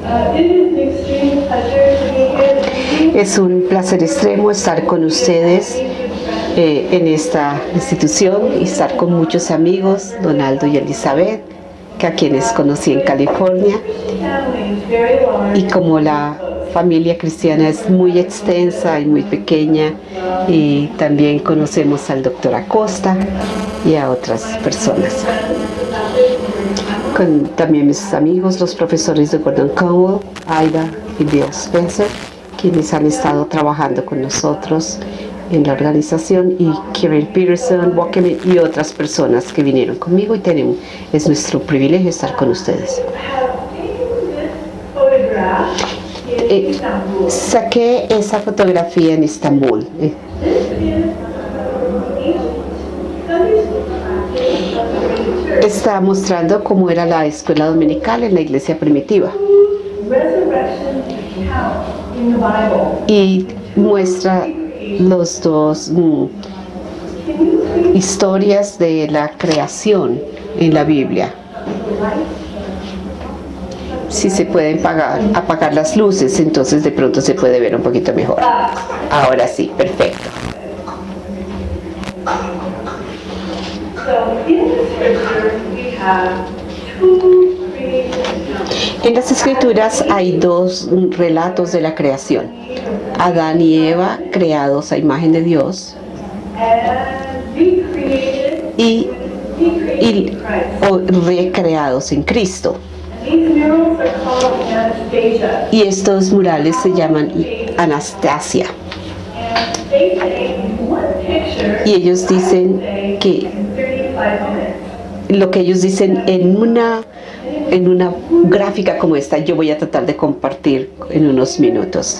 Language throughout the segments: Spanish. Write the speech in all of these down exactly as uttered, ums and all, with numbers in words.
Es un placer extremo estar con ustedes eh, en esta institución y estar con muchos amigos, Donaldo y Elizabeth, que a quienes conocí en California. Y como la familia cristiana es muy extensa y muy pequeña, y también conocemos al doctor Acosta y a otras personas. Con también mis amigos, los profesores de Gordon Conwell, Aida y Bill Spencer, quienes han estado trabajando con nosotros en la organización, y Karen Peterson, Walkerman y otras personas que vinieron conmigo, y tenemos, es nuestro privilegio estar con ustedes. Eh, saqué esa fotografía en Estambul. Eh. Está mostrando cómo era la escuela dominical en la iglesia primitiva. Y muestra los dos mm, historias de la creación en la Biblia. Si se pueden apagar, apagar las luces, entonces de pronto se puede ver un poquito mejor. Ahora sí, perfecto. En las escrituras hay dos relatos de la creación: Adán y Eva, creados a imagen de Dios, y, y o, recreados en Cristo. Y estos murales se llaman Anastasia. Y ellos dicen que lo que ellos dicen en una en una gráfica como esta, yo voy a tratar de compartir en unos minutos.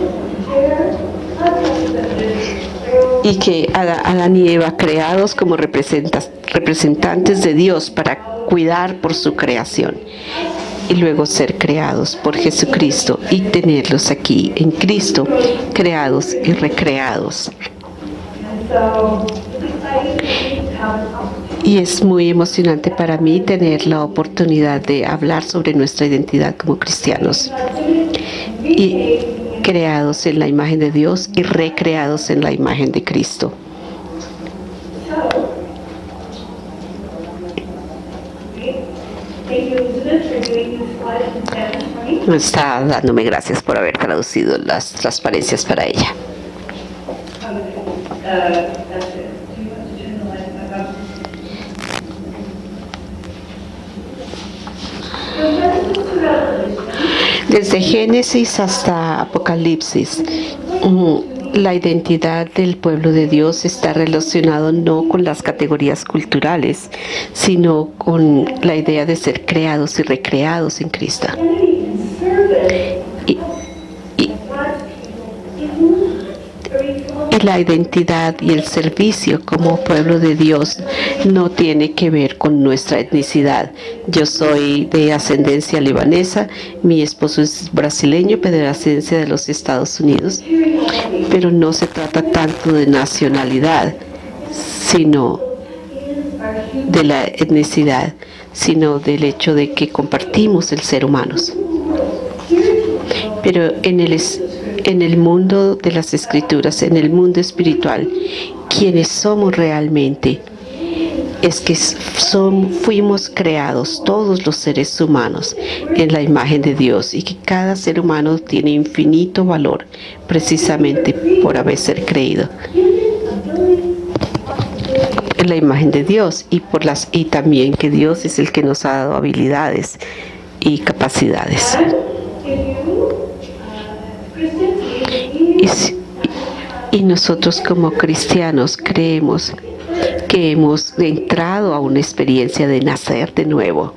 Y que Adán y Eva, creados como representantes de Dios para cuidar por su creación, y luego ser creados por Jesucristo y tenerlos aquí en Cristo, creados y recreados. Y es muy emocionante para mí tener la oportunidad de hablar sobre nuestra identidad como cristianos, y creados en la imagen de Dios y recreados en la imagen de Cristo. Está dándome gracias por haber traducido las transparencias para ella. Desde Génesis hasta Apocalipsis, la identidad del pueblo de Dios está relacionado no con las categorías culturales, sino con la idea de ser creados y recreados en Cristo. Y, y, y la identidad y el servicio como pueblo de Dios no tiene que ver con nuestra etnicidad. Yo soy de ascendencia libanesa, mi esposo es brasileño, pero de ascendencia de los Estados Unidos. Pero no se trata tanto de nacionalidad, sino de la etnicidad, sino del hecho de que compartimos el ser humano. Pero en el, en el mundo de las Escrituras, en el mundo espiritual, quienes somos realmente es que son, fuimos creados todos los seres humanos en la imagen de Dios, y que cada ser humano tiene infinito valor precisamente por haber sido creído en la imagen de Dios, y por las y también que Dios es el que nos ha dado habilidades y capacidades. Y, y nosotros como cristianos creemos que hemos entrado a una experiencia de nacer de nuevo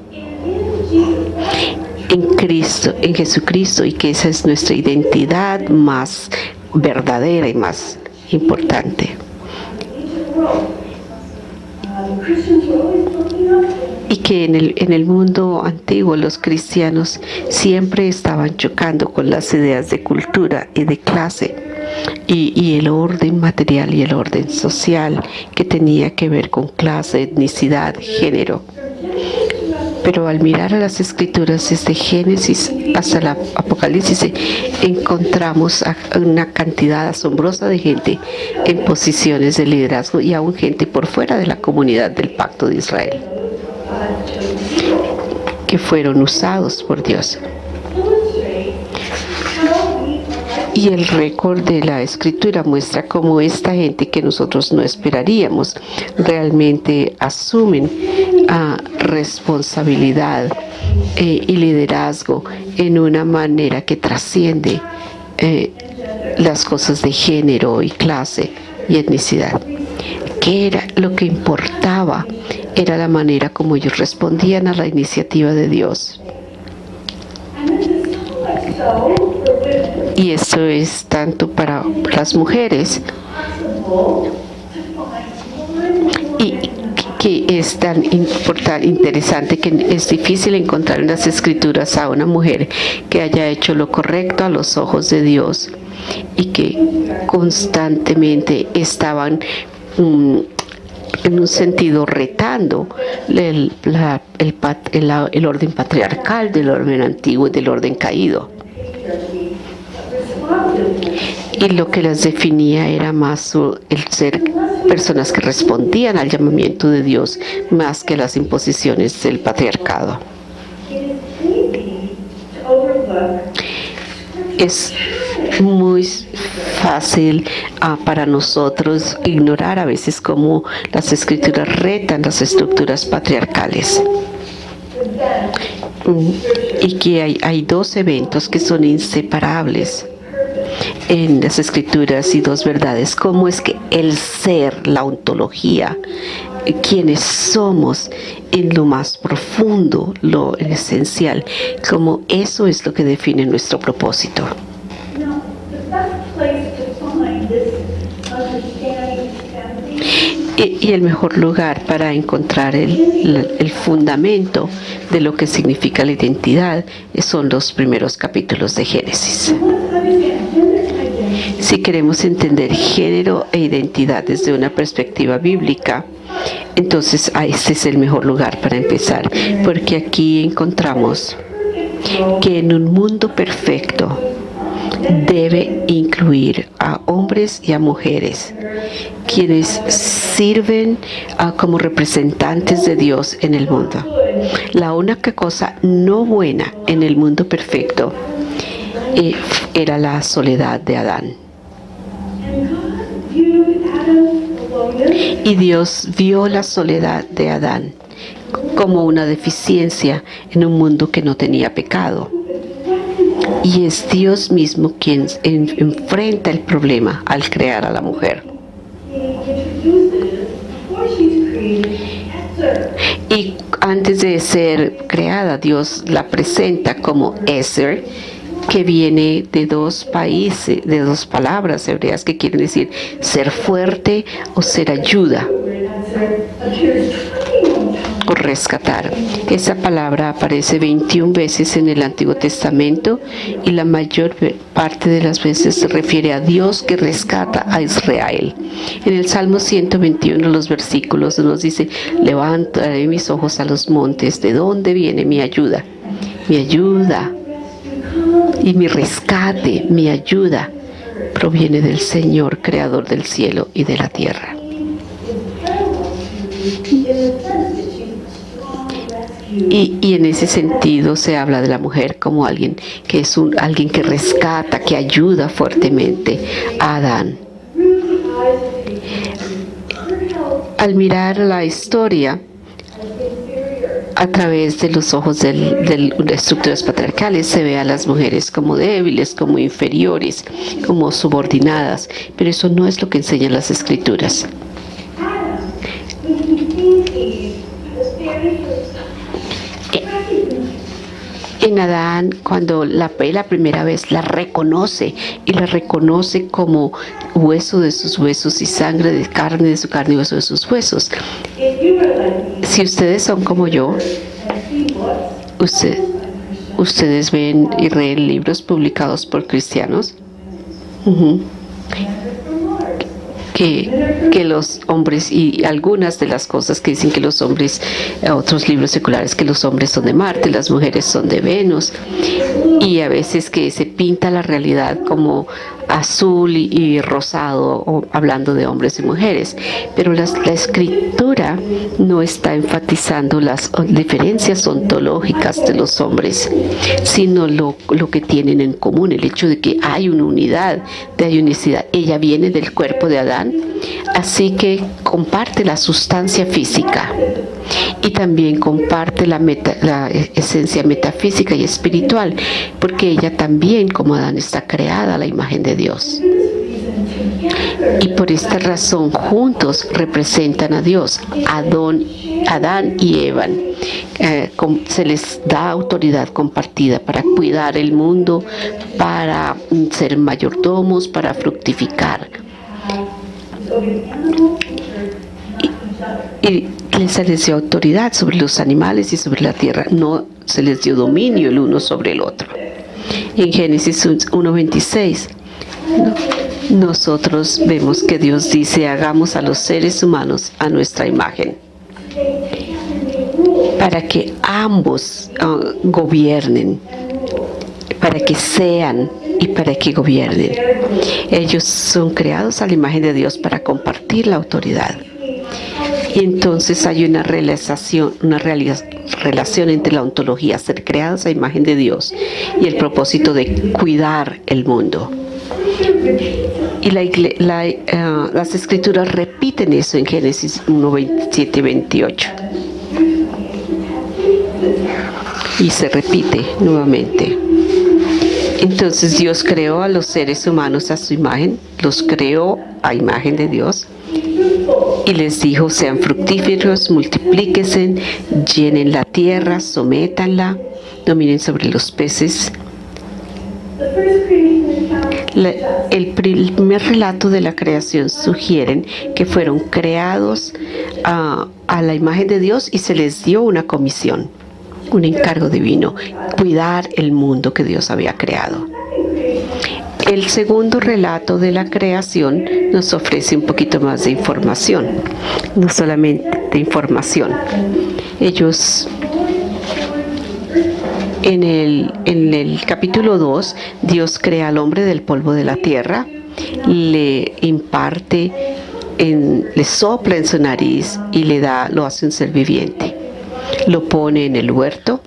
en Cristo, en Jesucristo, y que esa es nuestra identidad más verdadera y más importante. Y que en el, en el mundo antiguo los cristianos siempre estaban chocando con las ideas de cultura y de clase, y, y el orden material y el orden social que tenía que ver con clase, etnicidad, género. Pero al mirar a las escrituras desde Génesis hasta la Apocalipsis, encontramos una cantidad asombrosa de gente en posiciones de liderazgo y aún gente por fuera de la comunidad del Pacto de Israel, que fueron usados por Dios. Y el récord de la escritura muestra cómo esta gente que nosotros no esperaríamos realmente asumen uh, responsabilidad eh, y liderazgo en una manera que trasciende eh, las cosas de género y clase y etnicidad. ¿Qué era lo que importaba? Era la manera como ellos respondían a la iniciativa de Dios. Y esto es tanto para las mujeres, y que es tan importante, interesante, que es difícil encontrar en las escrituras a una mujer que haya hecho lo correcto a los ojos de Dios y que constantemente estaban um, en un sentido retando el, la, el, el, el orden patriarcal del orden antiguo y del orden caído. Y lo que las definía era más el ser personas que respondían al llamamiento de Dios más que las imposiciones del patriarcado. Es muy fácil uh, para nosotros ignorar a veces cómo las escrituras retan las estructuras patriarcales. Mm, y que hay, hay dos eventos que son inseparables en las escrituras y dos verdades. Cómo es que el ser, la ontología, quienes somos en lo más profundo, lo esencial, como eso es lo que define nuestro propósito. Y, y el mejor lugar para encontrar el, el, el fundamento de lo que significa la identidad son los primeros capítulos de Génesis. Si queremos entender género e identidad desde una perspectiva bíblica, entonces este es el mejor lugar para empezar, porque aquí encontramos que en un mundo perfecto debe incluir a hombres y a mujeres, quienes sirven uh, como representantes de Dios en el mundo. La única cosa no buena en el mundo perfecto eh, era la soledad de Adán. Y Dios vio la soledad de Adán como una deficiencia en un mundo que no tenía pecado. Y es Dios mismo quien en, enfrenta el problema al crear a la mujer. Y antes de ser creada, Dios la presenta como Ezer, que viene de dos países, de dos palabras hebreas que quieren decir ser fuerte o ser ayuda o rescatar. Esa palabra aparece veintiuna veces en el Antiguo Testamento y la mayor parte de las veces se refiere a Dios que rescata a Israel. En el Salmo ciento veintiuno, los versículos nos dice: levantaré mis ojos a los montes, ¿de dónde viene mi ayuda? Mi ayuda y mi rescate, mi ayuda, proviene del Señor, creador del cielo y de la tierra. Y, y en ese sentido se habla de la mujer como alguien que es un, alguien que rescata, que ayuda fuertemente a Adán. Al mirar la historia a través de los ojos del, del, de estructuras patriarcales, se ve a las mujeres como débiles, como inferiores, como subordinadas, pero eso no es lo que enseñan las escrituras. En Adán, cuando la ve la primera vez, la reconoce y la reconoce como hueso de sus huesos y sangre de carne de su carne y hueso de sus huesos. Si ustedes son como yo, usted, ustedes ven y leen libros publicados por cristianos uh-huh, que, que los hombres, y algunas de las cosas que dicen que los hombres, otros libros seculares, que los hombres son de Marte, las mujeres son de Venus, y a veces que se pinta la realidad como azul y, y rosado, o hablando de hombres y mujeres, pero las, la escritura no está enfatizando las diferencias ontológicas de los hombres, sino lo, lo que tienen en común, el hecho de que hay una unidad, de hay unicidad. Ella viene del cuerpo de Adán, así que comparte la sustancia física y también comparte la, meta, la esencia metafísica y espiritual, porque ella también, como Adán, está creada a la imagen de Dios. Y por esta razón juntos representan a Dios, Adón, Adán y Eva. Eh, com, se les da autoridad compartida para cuidar el mundo, para ser mayordomos, para fructificar. Y, y se les dio autoridad sobre los animales y sobre la tierra, no se les dio dominio el uno sobre el otro. En Génesis uno veintiséis, ¿no? Nosotros vemos que Dios dice: hagamos a los seres humanos a nuestra imagen, para que ambos uh, gobiernen, para que sean y para que gobiernen. Ellos son creados a la imagen de Dios para compartir la autoridad. Y entonces hay una relación, una relación entre la ontología, ser creados a imagen de Dios, y el propósito de cuidar el mundo. Y la, la, uh, las escrituras repiten eso en Génesis uno veintisiete veintiocho. Y se repite nuevamente. Entonces Dios creó a los seres humanos a su imagen, los creó a imagen de Dios, y les dijo: sean fructíferos, multiplíquense, llenen la tierra, sométanla, dominen sobre los peces. La, el primer relato de la creación sugieren que fueron creados uh, a la imagen de Dios, y se les dio una comisión, un encargo divino: cuidar el mundo que Dios había creado. El segundo relato de la creación nos ofrece un poquito más de información, no solamente de información. Ellos, en el, en el capítulo dos, Dios crea al hombre del polvo de la tierra, le imparte, en, le sopla en su nariz y le da, lo hace un ser viviente. Lo pone en el huerto,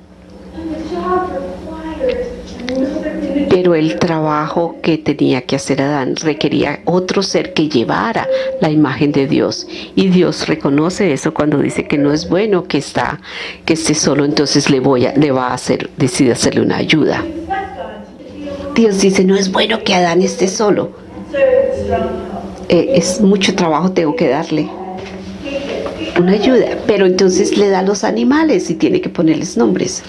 pero el trabajo que tenía que hacer Adán requería otro ser que llevara la imagen de Dios, y Dios reconoce eso cuando dice que no es bueno que está que esté solo. Entonces le voy a, le va a hacer, decide hacerle una ayuda. Dios dice: no es bueno que Adán esté solo, eh, es mucho trabajo, tengo que darle una ayuda, pero entonces le da los animales y tiene que ponerles nombres.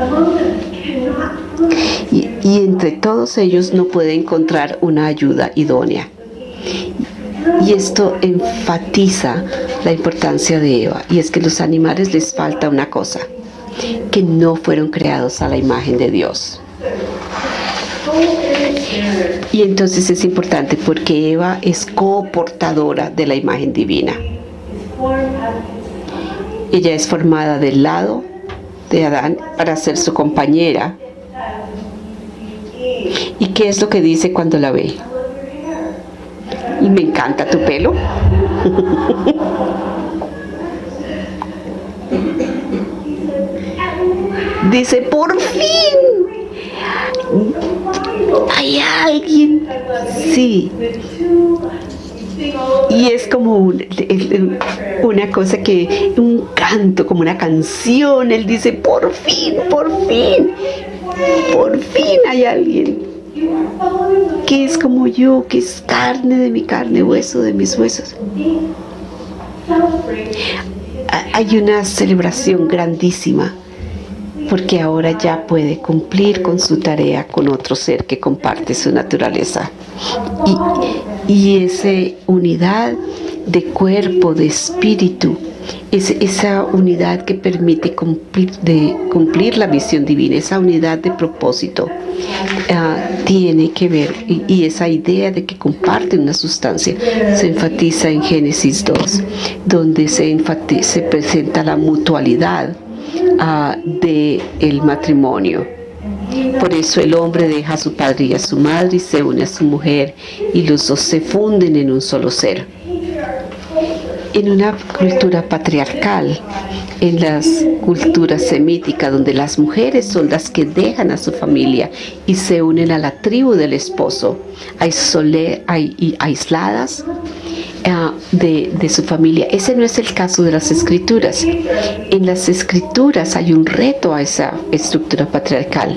Y, y entre todos ellos no puede encontrar una ayuda idónea. Y esto enfatiza la importancia de Eva, y es que a los animales les falta una cosa: que no fueron creados a la imagen de Dios. Y entonces es importante porque Eva es coportadora de la imagen divina. Ella es formada del lado de Adán para ser su compañera. ¿Y qué es lo que dice cuando la ve? Y me encanta tu pelo. Dice: por fin hay alguien. Sí. Y es como un, una cosa que, un canto, como una canción. Él dice: por fin, por fin, por fin hay alguien que es como yo, que es carne de mi carne, hueso de mis huesos. Hay una celebración grandísima, porque ahora ya puede cumplir con su tarea con otro ser que comparte su naturaleza. Y, y esa unidad de cuerpo, de espíritu, Es esa unidad que permite cumplir, de, cumplir la misión divina, esa unidad de propósito uh, tiene que ver, y, y esa idea de que comparten una sustancia se enfatiza en Génesis dos, donde se, enfatiza, se presenta la mutualidad uh, del matrimonio. Por eso el hombre deja a su padre y a su madre y se une a su mujer, y los dos se funden en un solo ser. En una cultura patriarcal, en las culturas semíticas, donde las mujeres son las que dejan a su familia y se unen a la tribu del esposo, aisole, aisladas uh, de, de su familia. Ese no es el caso de las escrituras. En las escrituras hay un reto a esa estructura patriarcal.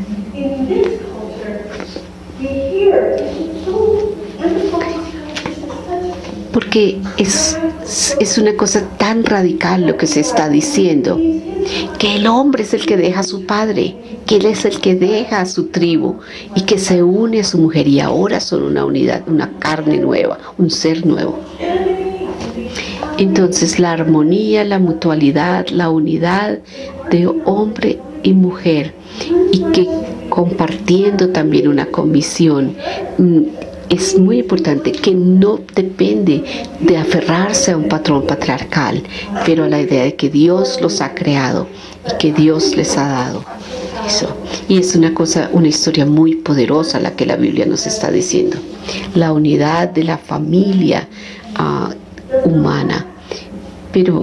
Porque es, es una cosa tan radical lo que se está diciendo, que el hombre es el que deja a su padre, que él es el que deja a su tribu y que se une a su mujer, y ahora son una unidad, una carne nueva, un ser nuevo. Entonces la armonía, la mutualidad, la unidad de hombre y mujer, y que compartiendo también una comisión, es muy importante, que no depende de aferrarse a un patrón patriarcal, pero a la idea de que Dios los ha creado y que Dios les ha dado eso. Y es una cosa, una historia muy poderosa la que la Biblia nos está diciendo. La unidad de la familia uh, humana, pero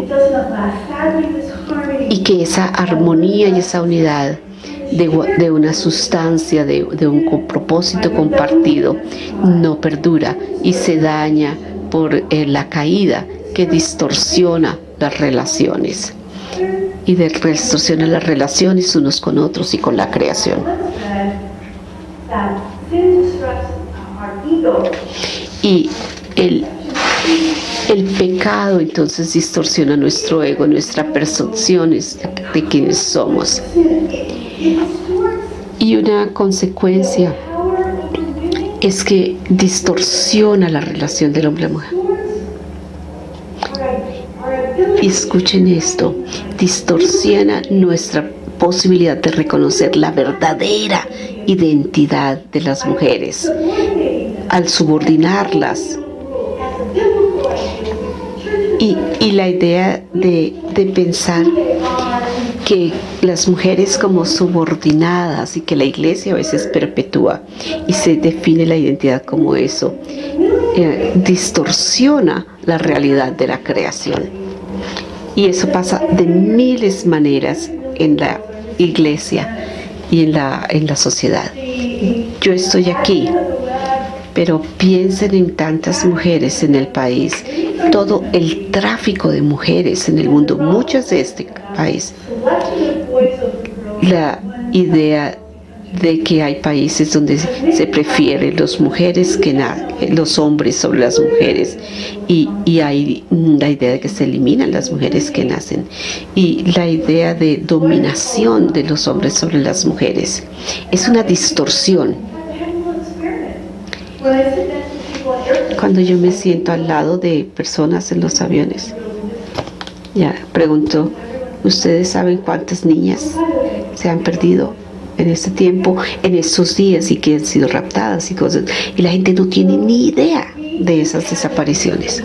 y que esa armonía y esa unidad De, de una sustancia, de, de un propósito compartido, no perdura y se daña por eh, la caída, que distorsiona las relaciones y de, distorsiona las relaciones unos con otros y con la creación. Y el, el pecado entonces distorsiona nuestro ego, nuestras percepciones de, de quienes somos. Y una consecuencia es que distorsiona la relación del hombre y la mujer. Y escuchen esto, distorsiona nuestra posibilidad de reconocer la verdadera identidad de las mujeres al subordinarlas. Y, y la idea de, de pensar que las mujeres como subordinadas, y que la iglesia a veces perpetúa y se define la identidad como eso, eh, distorsiona la realidad de la creación. Y eso pasa de miles de maneras en la iglesia y en la, en la sociedad. Yo estoy aquí, pero piensen en tantas mujeres en el país, todo el tráfico de mujeres en el mundo, muchas de este país. La idea de que hay países donde se prefieren las mujeres que na los hombres sobre las mujeres, y, y hay la idea de que se eliminan las mujeres que nacen, y la idea de dominación de los hombres sobre las mujeres. Es una distorsión. Cuando yo me siento al lado de personas en los aviones, ya pregunto, ¿ustedes saben cuántas niñas se han perdido en este tiempo, en estos días, y que han sido raptadas y cosas? Y la gente no tiene ni idea de esas desapariciones.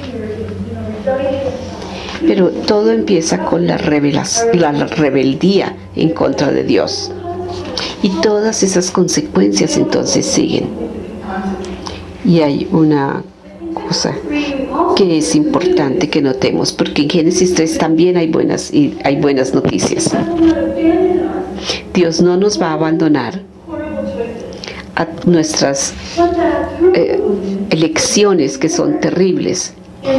Pero todo empieza con la, la rebeldía en contra de Dios. Y todas esas consecuencias entonces siguen. Y hay una cosa que es importante que notemos, porque en Génesis tres también hay buenas, y hay buenas noticias. Dios no nos va a abandonar a nuestras eh, elecciones, que son terribles,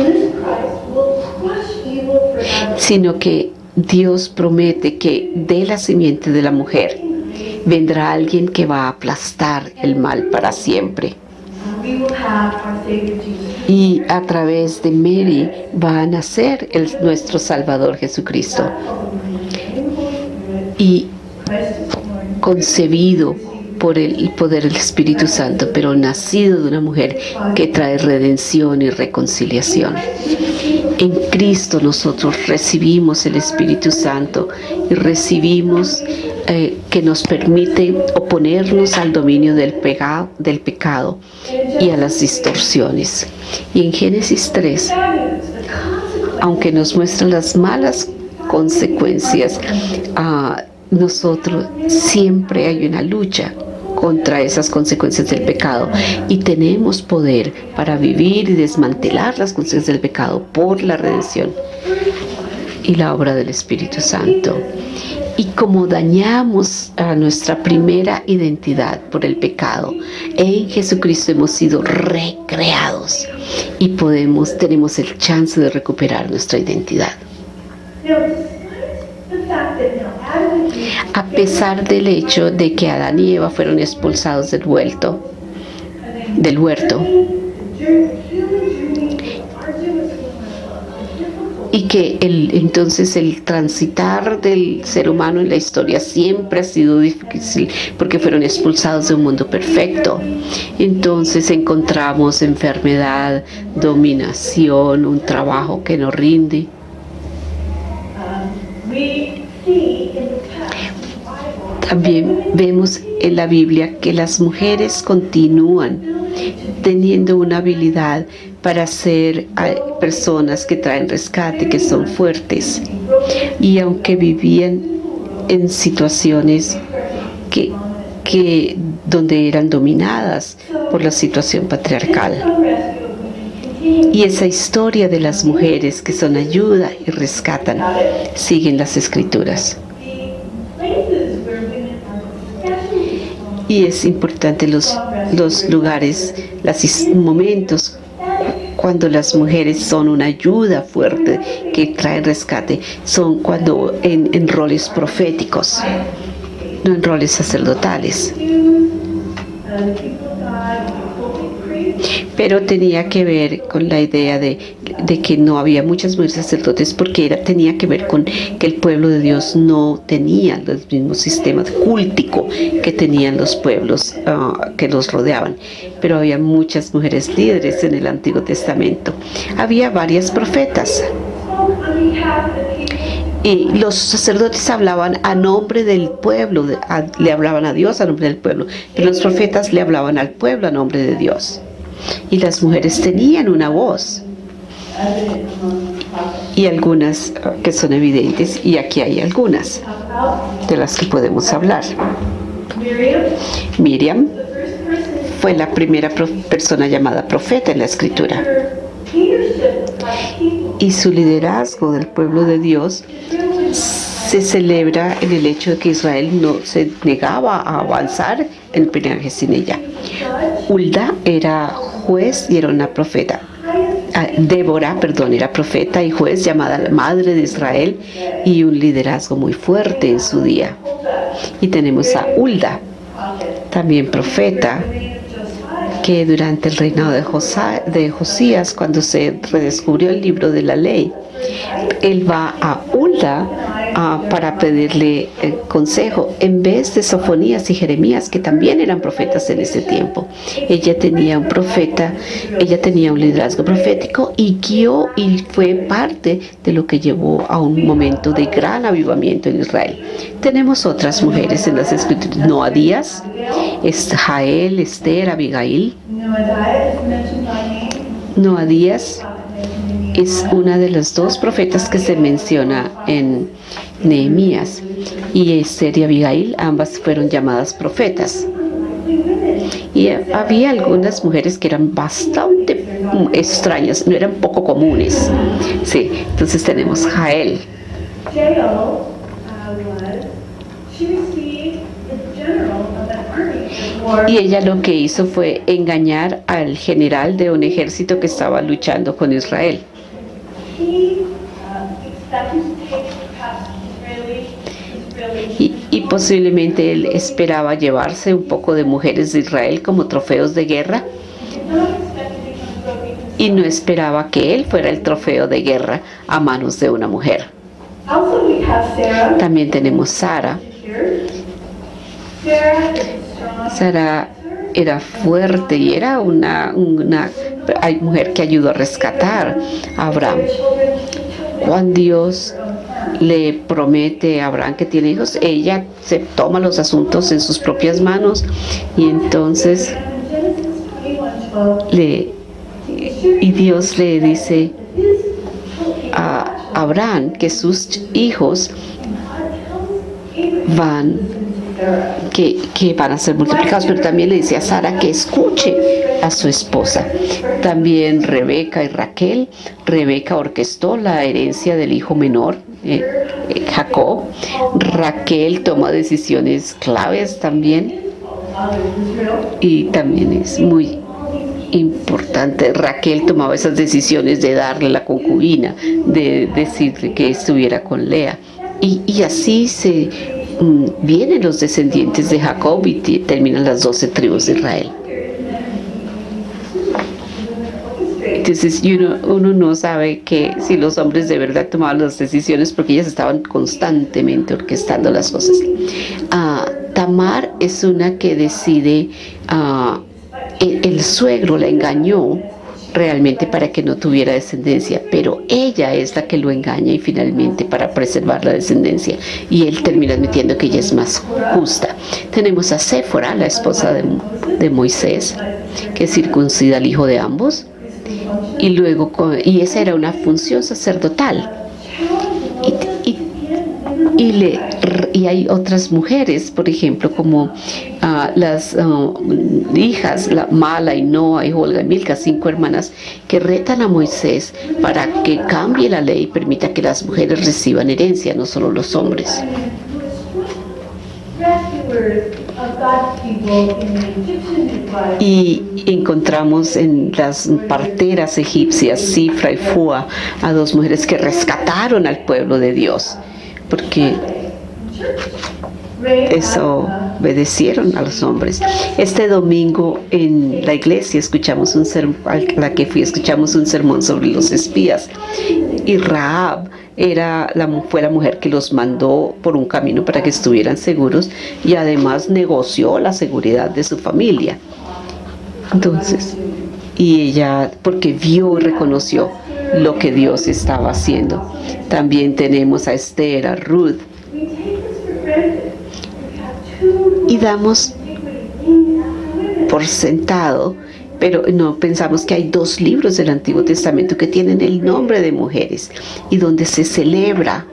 sino que Dios promete que de la simiente de la mujer vendrá alguien que va a aplastar el mal para siempre. Y a través de Mary va a nacer el, nuestro Salvador Jesucristo, y concebido por el poder del Espíritu Santo, pero nacido de una mujer que trae redención y reconciliación. En Cristo nosotros recibimos el Espíritu Santo y recibimos eh, que nos permite oponernos al dominio del pecado, del pecado y a las distorsiones. Y en Génesis tres, aunque nos muestran las malas consecuencias, uh, nosotros siempre hay una lucha contra esas consecuencias del pecado y tenemos poder para vivir y desmantelar las consecuencias del pecado por la redención y la obra del Espíritu Santo. Y como dañamos a nuestra primera identidad por el pecado, en Jesucristo hemos sido recreados y podemos, tenemos el chance de recuperar nuestra identidad. A pesar del hecho de que Adán y Eva fueron expulsados del huerto, del huerto, y que el, entonces el transitar del ser humano en la historia siempre ha sido difícil porque fueron expulsados de un mundo perfecto. Entonces encontramos enfermedad, dominación, un trabajo que no rinde. También vemos en la Biblia que las mujeres continúan teniendo una habilidad para ser personas que traen rescate, que son fuertes. Y aunque vivían en situaciones que, que, donde eran dominadas por la situación patriarcal. Y esa historia de las mujeres que son ayuda y rescatan, siguen las Escrituras. Y es importante los, los lugares, los momentos cuando las mujeres son una ayuda fuerte que trae rescate, son cuando en, en roles proféticos, no en roles sacerdotales. Pero tenía que ver con la idea de, de que no había muchas mujeres sacerdotes porque era, tenía que ver con que el pueblo de Dios no tenía los mismos sistemas cultico que tenían los pueblos uh, que los rodeaban. Pero había muchas mujeres líderes en el Antiguo Testamento. Había varias profetas. Y los sacerdotes hablaban a nombre del pueblo, a, le hablaban a Dios a nombre del pueblo, pero los profetas le hablaban al pueblo a nombre de Dios. Y las mujeres tenían una voz. Y algunas que son evidentes, y aquí hay algunas de las que podemos hablar. Miriam fue la primera persona llamada profeta en la Escritura. Y su liderazgo del pueblo de Dios se celebra en el hecho de que Israel no se negaba a avanzar en el peregrinaje sin ella. Hulda era juez y era una profeta. Ah, Débora, perdón, era profeta y juez, llamada la madre de Israel, y un liderazgo muy fuerte en su día. Y tenemos a Hulda, también profeta, que durante el reinado de, Josá, de Josías, cuando se redescubrió el libro de la ley, él va a Hulda uh, para pedirle eh, consejo, en vez de Sofonías y Jeremías, que también eran profetas en ese tiempo. Ella tenía un profeta, ella tenía un liderazgo profético y guió y fue parte de lo que llevó a un momento de gran avivamiento en Israel. Tenemos otras mujeres en las Escrituras: Noadías, Jael, Esther, Abigail. Noadías es una de las dos profetas que se menciona en Nehemías, y Esther y Abigail ambas fueron llamadas profetas. Y había algunas mujeres que eran bastante extrañas, no eran poco comunes. Sí, entonces tenemos Jael. Y ella lo que hizo fue engañar al general de un ejército que estaba luchando con Israel. Y, y posiblemente él esperaba llevarse un poco de mujeres de Israel como trofeos de guerra, y no esperaba que él fuera el trofeo de guerra a manos de una mujer. También tenemos Sara. Sara era fuerte y era una, una mujer que ayudó a rescatar a Abraham. cuando Dios le promete a Abraham que tiene hijos, ella se toma los asuntos en sus propias manos y entonces le y Dios le dice a Abraham que sus hijos van que, que van a ser multiplicados, pero también le dice a Sara que escuche a su esposa. También Rebeca y Raquel. Rebeca orquestó la herencia del hijo menor, eh, eh, Jacob. Raquel toma decisiones claves también, y también es muy importante. Raquel tomaba esas decisiones de darle la concubina, de decirle que estuviera con Lea, y, y así se um, vienen los descendientes de Jacob y terminan las doce tribus de Israel. Entonces uno, uno no sabe que si los hombres de verdad tomaban las decisiones, porque ellas estaban constantemente orquestando las cosas. Uh, Tamar es una que decide, uh, el, el suegro la engañó realmente para que no tuviera descendencia, pero ella es la que lo engaña y finalmente para preservar la descendencia, y él termina admitiendo que ella es más justa. Tenemos a Séfora, la esposa de, de Moisés, que circuncida al hijo de ambos, y luego y esa era una función sacerdotal, y, y, y, le, y hay otras mujeres, por ejemplo, como uh, las uh, hijas, la Mala y Noa y Olga y Milca, cinco hermanas, que retan a Moisés para que cambie la ley y permita que las mujeres reciban herencia, no solo los hombres. Y encontramos en las parteras egipcias, Sifra y Fua, a dos mujeres que rescataron al pueblo de Dios, porque eso obedecieron a los hombres. Este domingo en la iglesia escuchamos un sermón, a la que fui, escuchamos un sermón sobre los espías, y Rahab era la, fue la mujer que los mandó por un camino para que estuvieran seguros, y además negoció la seguridad de su familia. Entonces, y ella, porque vio y reconoció lo que Dios estaba haciendo. También tenemos a Esther, a Ruth, y damos por sentado, pero no pensamos que hay dos libros del Antiguo Testamento que tienen el nombre de mujeres y donde se celebra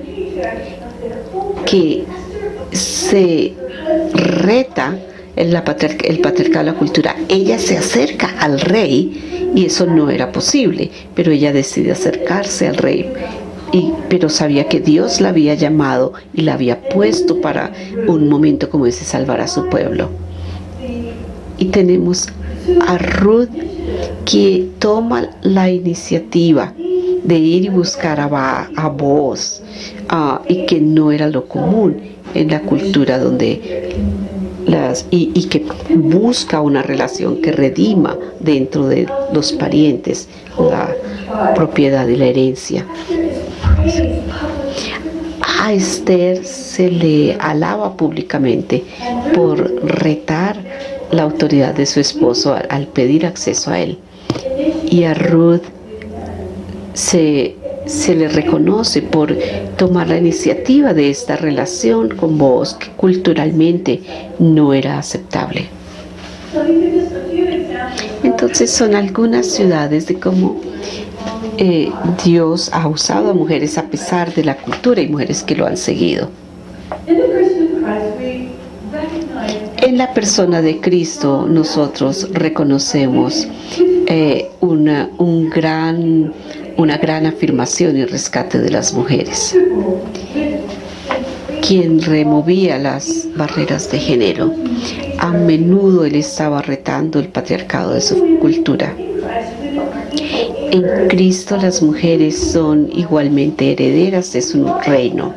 que se reta el, la patriarca, el patriarcado de la cultura. Ella se acerca al rey y eso no era posible, pero ella decide acercarse al rey. Y, pero sabía que Dios la había llamado y la había puesto para un momento como ese, salvar a su pueblo. Y tenemos a Ruth, que toma la iniciativa de ir y buscar a, a Booz, uh, y que no era lo común en la cultura donde las y, y que busca una relación que redima dentro de los parientes la propiedad y la herencia. A Esther se le alaba públicamente por retar la autoridad de su esposo al, al pedir acceso a él, y a Ruth se, se le reconoce por tomar la iniciativa de esta relación con Booz, que culturalmente no era aceptable. Entonces son algunas ciudades de cómo eh, Dios ha usado a mujeres a pesar de la cultura, y mujeres que lo han seguido. En la persona de Cristo nosotros reconocemos eh, una, un gran, una gran afirmación y rescate de las mujeres, quien removía las barreras de género. A menudo él estaba retando el patriarcado de su cultura. En Cristo las mujeres son igualmente herederas de su reino,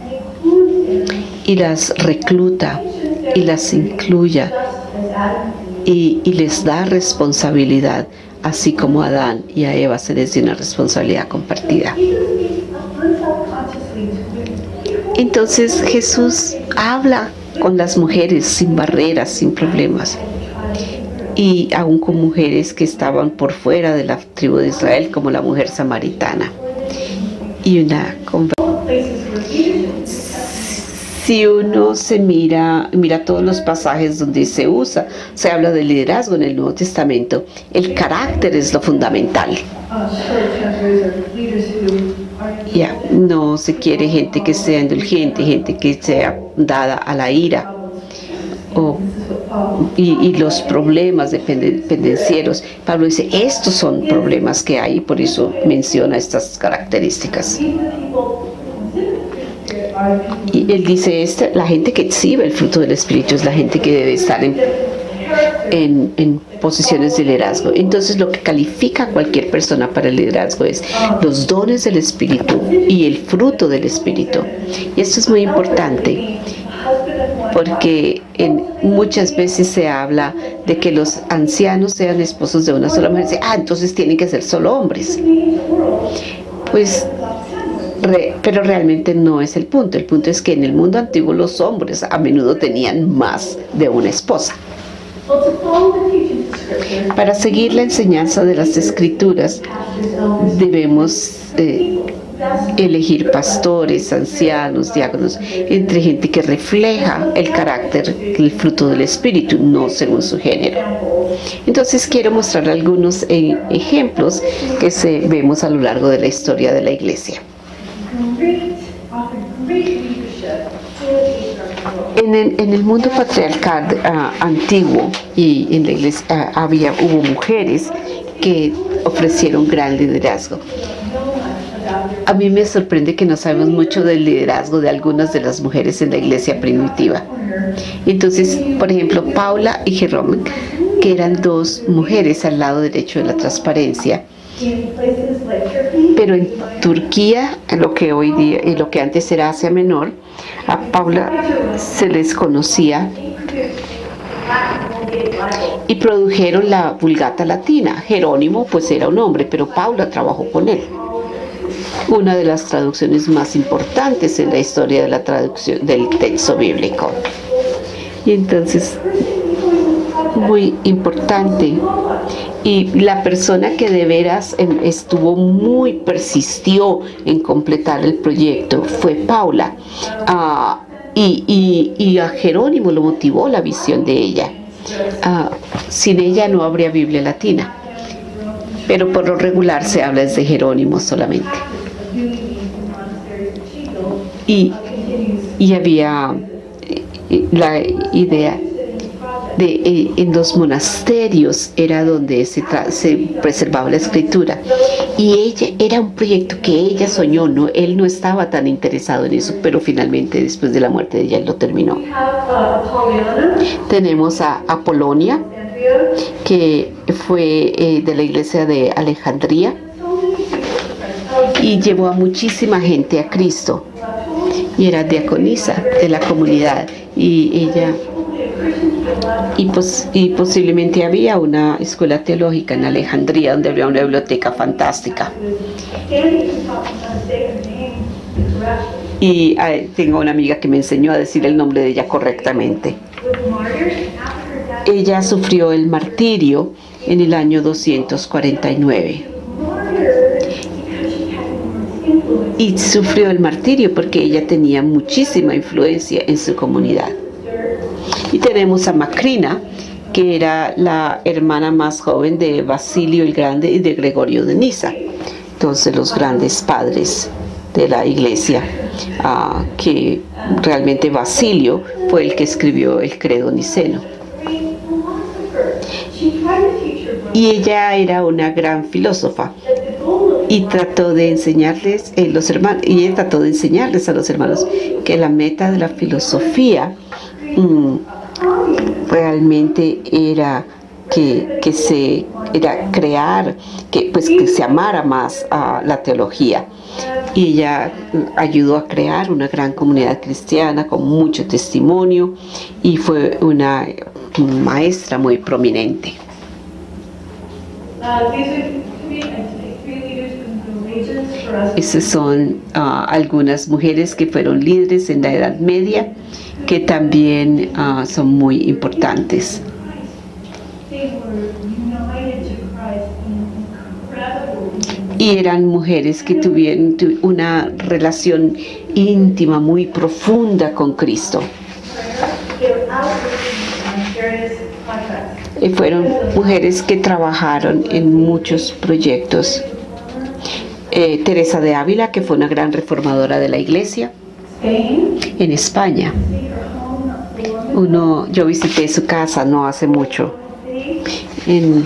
y las recluta y las incluya y, y les da responsabilidad, así como a Adán y a Eva se les dio una responsabilidad compartida. Entonces Jesús habla con las mujeres sin barreras, sin problemas, y aún con mujeres que estaban por fuera de la tribu de Israel, como la mujer samaritana. y una si uno se mira, mira todos los pasajes donde se usa, se habla de liderazgo en el Nuevo Testamento, el carácter es lo fundamental. Ya, yeah, no se quiere gente que sea indulgente, gente que sea dada a la ira o, y, y los problemas pendencieros. Pablo dice, estos son problemas que hay y por eso menciona estas características. Y él dice, esta, la gente que exhibe el fruto del Espíritu es la gente que debe estar en, en, en posiciones de liderazgo. Entonces lo que califica a cualquier persona para el liderazgo es los dones del Espíritu y el fruto del Espíritu. Y esto es muy importante porque en, muchas veces se habla de que los ancianos sean esposos de una sola mujer. Dice, ah, entonces tienen que ser solo hombres. Pues Re, pero realmente no es el punto. El punto es que en el mundo antiguo los hombres a menudo tenían más de una esposa. Para seguir la enseñanza de las Escrituras debemos eh, elegir pastores, ancianos, diáconos, entre gente que refleja el carácter, el fruto del Espíritu, no según su género. Entonces quiero mostrar algunos eh, ejemplos que se, vemos a lo largo de la historia de la Iglesia. En el, en el mundo patriarcal uh, antiguo y en la iglesia uh, había, hubo mujeres que ofrecieron gran liderazgo. A mí me sorprende que no sabemos mucho del liderazgo de algunas de las mujeres en la iglesia primitiva. Entonces, por ejemplo, Paula y Jerome, que eran dos mujeres al lado derecho de la transparencia. Pero en Turquía, en lo que hoy día y lo que antes era Asia Menor, a Paula se les conocía y produjeron la Vulgata Latina. Jerónimo pues era un hombre, pero Paula trabajó con él. Una de las traducciones más importantes en la historia de la traducción del texto bíblico. Y entonces, muy importante. Y la persona que de veras estuvo muy, persistió en completar el proyecto fue Paula. Uh, y, y, y a Jerónimo lo motivó la visión de ella. Uh, sin ella no habría Biblia latina. Pero por lo regular se habla desde Jerónimo solamente. Y, y había la idea de eh, en los monasterios era donde se, se preservaba la escritura y ella era un proyecto que ella soñó, no, él no estaba tan interesado en eso, pero finalmente después de la muerte de ella él lo terminó. Tenemos a Apolonia, que fue eh, de la iglesia de Alejandría y llevó a muchísima gente a Cristo y era diaconisa de la comunidad y ella Y, pos y posiblemente había una escuela teológica en Alejandría donde había una biblioteca fantástica. Y eh, tengo una amiga que me enseñó a decir el nombre de ella correctamente. Ella sufrió el martirio en el año doscientos cuarenta y nueve. Y sufrió el martirio porque ella tenía muchísima influencia en su comunidad. Y tenemos a Macrina, que era la hermana más joven de Basilio el Grande y de Gregorio de Niza. Entonces los grandes padres de la iglesia, uh, que realmente Basilio fue el que escribió el credo niceno. Y ella era una gran filósofa y trató de enseñarles eh, los hermanos y ella trató de enseñarles a los hermanos que la meta de la filosofía mm, realmente era que, que se era crear que pues que se amara más a la teología, y ella ayudó a crear una gran comunidad cristiana con mucho testimonio y fue una maestra muy prominente. Esas son uh, algunas mujeres que fueron líderes en la Edad Media, que también uh, son muy importantes. y eran mujeres que tuvieron una relación íntima, muy profunda con Cristo. Y fueron mujeres que trabajaron en muchos proyectos. Eh, Teresa de Ávila, que fue una gran reformadora de la iglesia en España. Uno, yo visité su casa no hace mucho. En,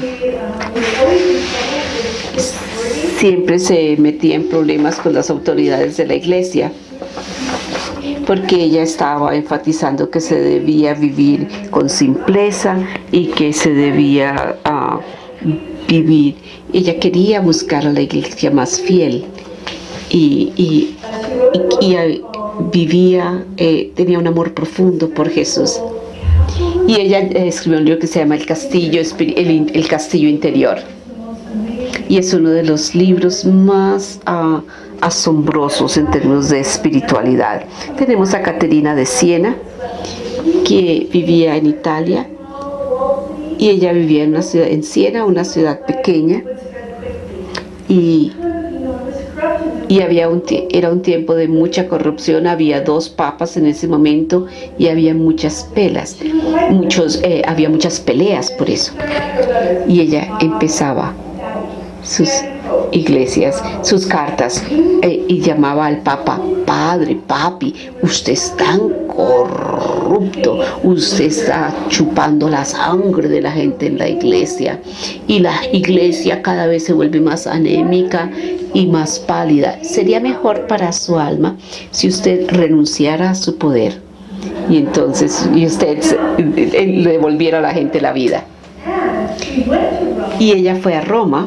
siempre se metía en problemas con las autoridades de la iglesia, porque ella estaba enfatizando que se debía vivir con simpleza y que se debía uh, vivir. Ella quería buscar a la iglesia más fiel y, y, y, y vivía, eh, tenía un amor profundo por Jesús. Y ella eh, escribió un libro que se llama El Castillo, el, el Castillo Interior. Y es uno de los libros más uh, asombrosos en términos de espiritualidad. Tenemos a Caterina de Siena, que vivía en Italia, y ella vivía en una ciudad, en Siena, una ciudad pequeña, y, y había un, era un tiempo de mucha corrupción. Había dos papas en ese momento y había muchas pelas, muchos, eh, había muchas peleas por eso. Y ella empezaba sus iglesias, sus cartas, eh, y llamaba al Papa padre, papi, usted es tan corrupto, usted está chupando la sangre de la gente en la iglesia, y la iglesia cada vez se vuelve más anémica y más pálida. Sería mejor para su alma si usted renunciara a su poder y entonces y usted le devolviera a la gente la vida. Y ella fue a Roma.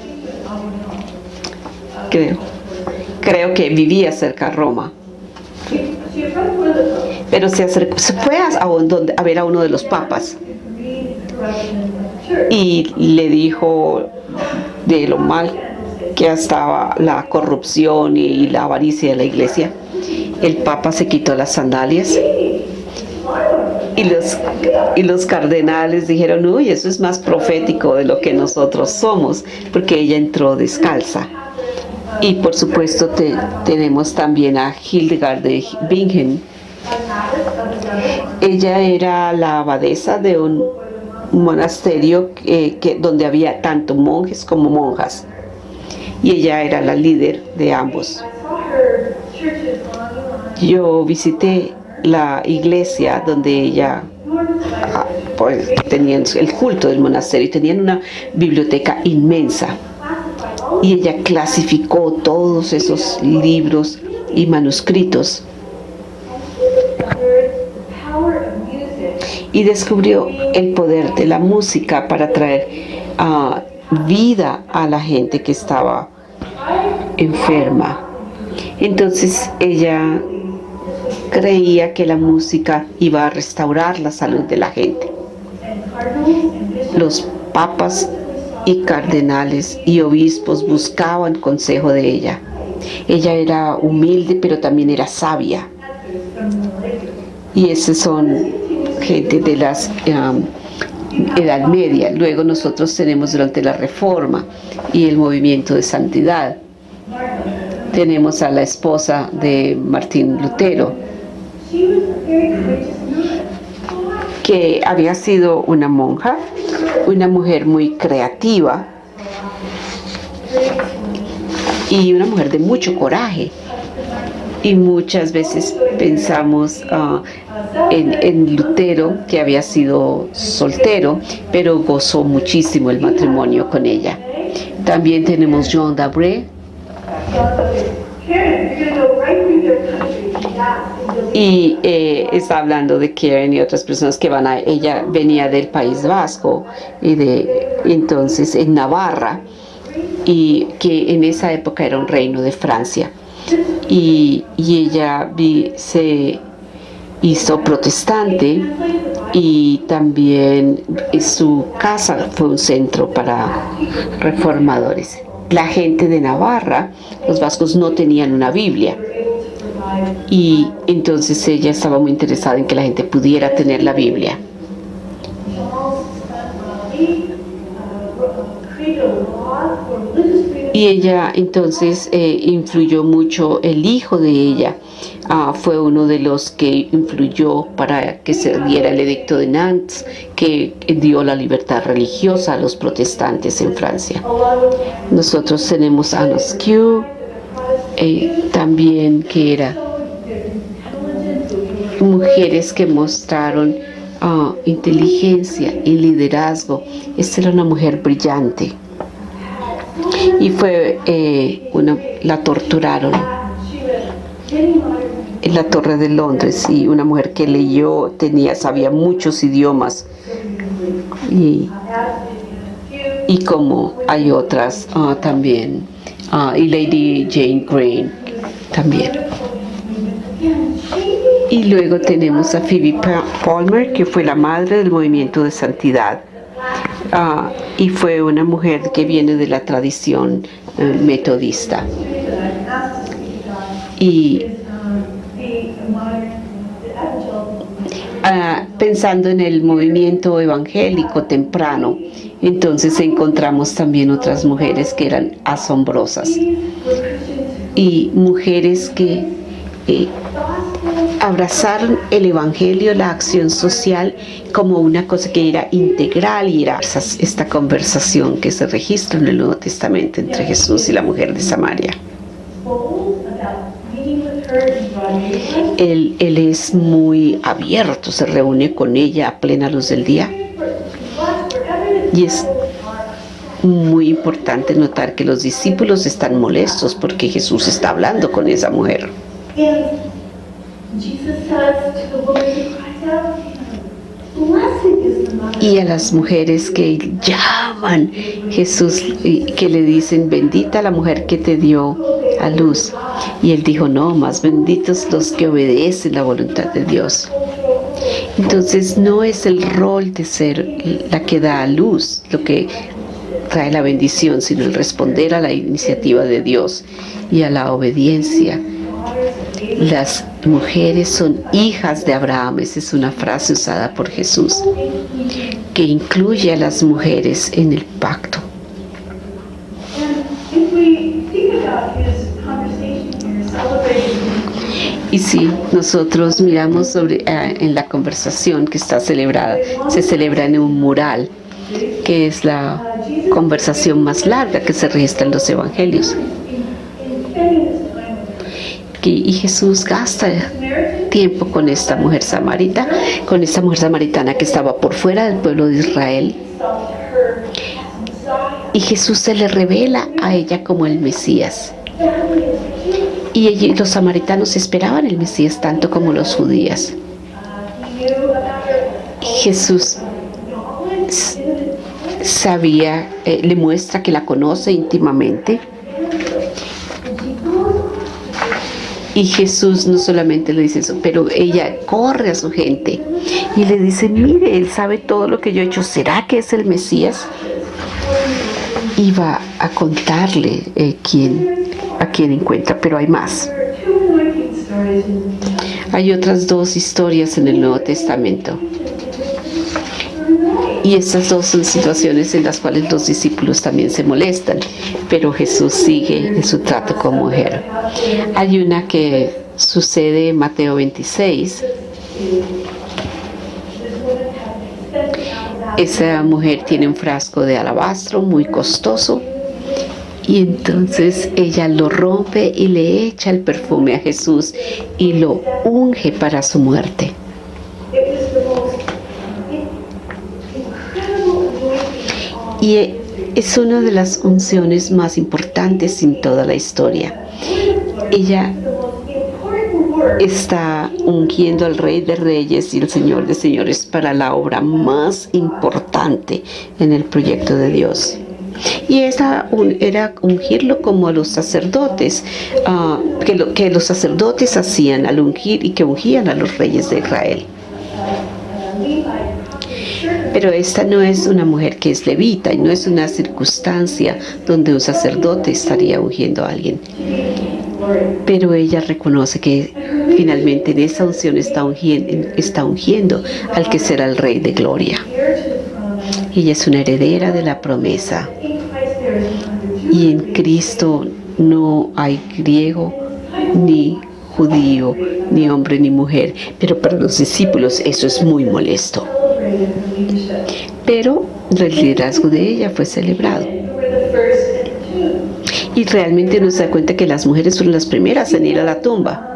Creo, creo que vivía cerca de Roma, pero se, acercó, se fue a, a, a ver a uno de los papas y le dijo de lo mal que estaba la corrupción y la avaricia de la iglesia. El papa se quitó las sandalias y los, y los cardenales dijeron, uy, eso es más profético de lo que nosotros somos, porque ella entró descalza. Y por supuesto te, tenemos también a Hildegard de Bingen. Ella era la abadesa de un monasterio eh, que, donde había tanto monjes como monjas. Y ella era la líder de ambos. Yo visité la iglesia donde ella ah, pues, tenían el culto del monasterio y tenían una biblioteca inmensa. Y ella clasificó todos esos libros y manuscritos y descubrió el poder de la música para traer uh, vida a la gente que estaba enferma. Entonces ella creía que la música iba a restaurar la salud de la gente. Los papas y cardenales y obispos buscaban consejo de ella. Ella era humilde, pero también era sabia. Y esos son gente de la um, Edad Media. Luego nosotros tenemos durante la Reforma y el movimiento de santidad. Tenemos a la esposa de Martín Lutero, que había sido una monja, una mujer muy creativa y una mujer de mucho coraje. Y muchas veces pensamos uh, en, en Lutero, que había sido soltero, pero gozó muchísimo el matrimonio con ella. También tenemos John Dabré. Y eh, está hablando de Karen y otras personas que van a... Ella venía del País Vasco, y de entonces en Navarra, y que en esa época era un reino de Francia. Y, y ella vi, se hizo protestante, y también su casa fue un centro para reformadores. La gente de Navarra, los vascos, no tenían una Biblia, y entonces ella estaba muy interesada en que la gente pudiera tener la Biblia. Y ella entonces eh, influyó mucho, el hijo de ella uh, fue uno de los que influyó para que se diera el edicto de Nantes, que dio la libertad religiosa a los protestantes en Francia. Nosotros tenemos a Montesquieu, eh, también que era mujeres que mostraron uh, inteligencia y liderazgo. Esta era una mujer brillante. Y fue eh, una, la torturaron en la Torre de Londres, y una mujer que leyó, tenía, sabía muchos idiomas, y, y como hay otras uh, también, uh, y Lady Jane Grey también. Y luego tenemos a Phoebe Palmer, que fue la madre del movimiento de santidad. Uh, y fue una mujer que viene de la tradición uh, metodista. Y uh, pensando en el movimiento evangélico temprano, entonces encontramos también otras mujeres que eran asombrosas. Y mujeres que eh, abrazaron el evangelio, la acción social, como una cosa que era integral, y era esta conversación que se registra en el Nuevo Testamento entre Jesús y la mujer de Samaria. Él, él es muy abierto, se reúne con ella a plena luz del día, y es muy importante notar que los discípulos están molestos porque Jesús está hablando con esa mujer. Y a las mujeres que llaman Jesús, que le dicen: bendita la mujer que te dio a luz. Y él dijo: no, más benditos los que obedecen la voluntad de Dios. Entonces no es el rol de ser la que da a luz lo que trae la bendición, sino el responder a la iniciativa de Dios y a la obediencia. Las mujeres son hijas de Abraham. Esa es una frase usada por Jesús, que incluye a las mujeres en el pacto. Y si nosotros miramos sobre, eh, en la conversación que está celebrada, se celebra en un mural, que es la conversación más larga que se registra en los evangelios. Y Jesús gasta tiempo con esta mujer samarita, con esta mujer samaritana que estaba por fuera del pueblo de Israel. Y Jesús se le revela a ella como el Mesías. Y ella, los samaritanos esperaban el Mesías tanto como los judíos. Jesús sabía, eh, le muestra que la conoce íntimamente. Y Jesús no solamente le dice eso, pero ella corre a su gente y le dice: mire, él sabe todo lo que yo he hecho. ¿Será que es el Mesías? Y va a contarle eh, quién, a quién encuentra, pero hay más. Hay otras dos historias en el Nuevo Testamento. Y estas dos son situaciones en las cuales los discípulos también se molestan, pero Jesús sigue en su trato con mujer. Hay una que sucede en Mateo veintiséis. Esa mujer tiene un frasco de alabastro muy costoso, y entonces ella lo rompe y le echa el perfume a Jesús y lo unge para su muerte. Y es una de las unciones más importantes en toda la historia. Ella está ungiendo al Rey de Reyes y el Señor de Señores para la obra más importante en el proyecto de Dios. Y esa un, era ungirlo como a los sacerdotes, uh, que, lo, que los sacerdotes hacían al ungir y que ungían a los reyes de Israel. Pero esta no es una mujer que es levita, y no es una circunstancia donde un sacerdote estaría ungiendo a alguien. Pero ella reconoce que finalmente en esa unción está ungiendo, está ungiendo al que será el Rey de Gloria. Ella es una heredera de la promesa. Y en Cristo no hay griego ni judío, ni hombre ni mujer. Pero para los discípulos eso es muy molesto. Pero el liderazgo de ella fue celebrado. Y realmente nos da cuenta que las mujeres fueron las primeras en ir a la tumba.